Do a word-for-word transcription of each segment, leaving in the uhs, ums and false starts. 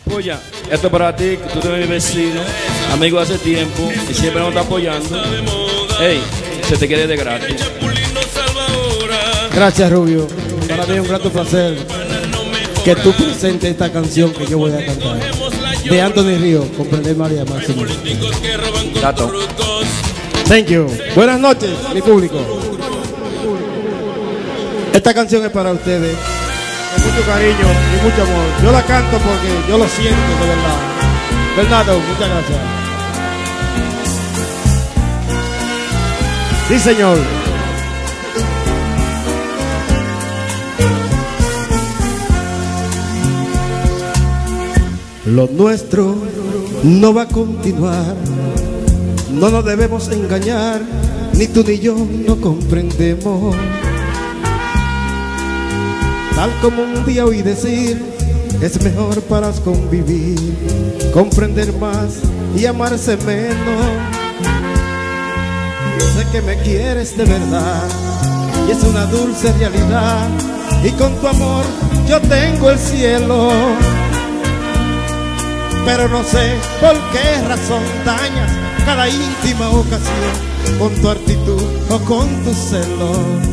Puya, esto es para ti, que tú eres mi vecino, amigo de hace tiempo y siempre nos está apoyando. Ey, se te quiere de gratis. Gracias, Rubio. Para mí es un grato placer que tú presentes esta canción que yo voy a cantar. De Anthony Río, Comprender María Máximo. Gato. Thank you. Buenas noches, mi público. Esta canción es para ustedes, con mucho cariño y mucho amor. Yo la canto porque yo lo siento de verdad. Bernardo, muchas gracias. Sí, señor. Lo nuestro no va a continuar. No nos debemos engañar, ni tú ni yo no comprendemos. Tal como un día oí decir, es mejor para convivir, comprender más y amarse menos. Sé que me quieres de verdad y es una dulce realidad, y con tu amor yo tengo el cielo. Pero no sé por qué razón dañas cada íntima ocasión con tu actitud o con tu celo.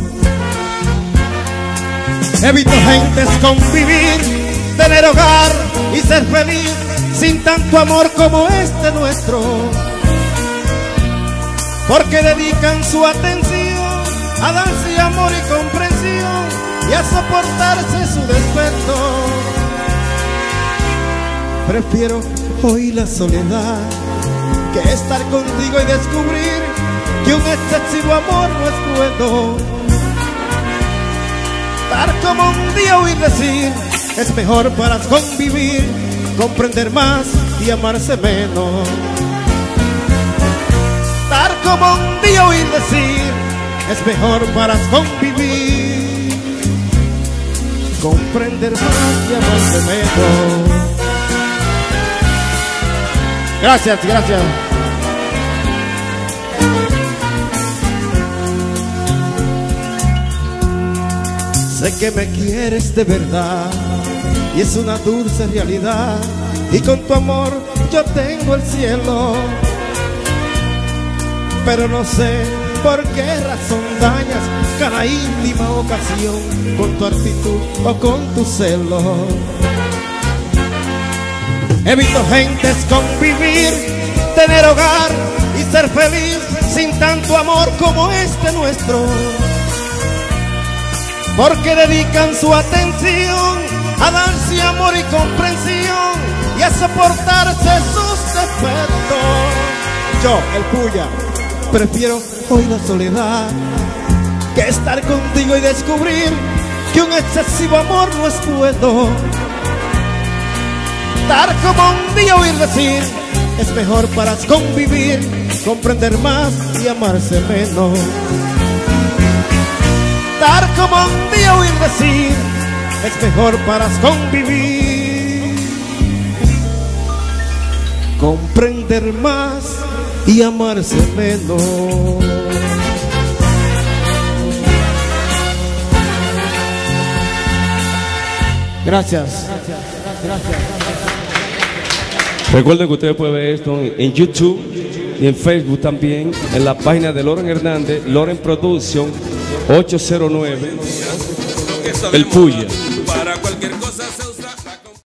Evito gentes convivir, tener hogar y ser feliz sin tanto amor como este nuestro, porque dedican su atención a darse amor y comprensión y a soportarse su despecho. Prefiero hoy la soledad que estar contigo y descubrir que un excesivo amor no es bueno. Estar como un día oír decir, es mejor para convivir, comprender más y amarse menos. Estar como un día oír decir, es mejor para convivir, comprender más y amarse menos. Gracias, gracias. Sé que me quieres de verdad y es una dulce realidad, y con tu amor yo tengo el cielo. Pero no sé por qué razón dañas cada íntima ocasión con tu actitud o con tu celo. Evito gentes convivir, tener hogar y ser feliz sin tanto amor como este nuestro, porque dedican su atención a darse amor y comprensión y a soportarse sus defectos. Yo, el Puya, prefiero hoy la soledad que estar contigo y descubrir que un excesivo amor no es bueno. Estar como un día oír decir, es mejor para convivir, comprender más y amarse menos. Estar como un día oír decir, es mejor para convivir, comprender más y amarse menos. Gracias. Gracias. Recuerden que ustedes pueden ver esto en YouTube y en Facebook también, en la página de Loren Hernández, Loren Production ocho cero nueve, El Puya.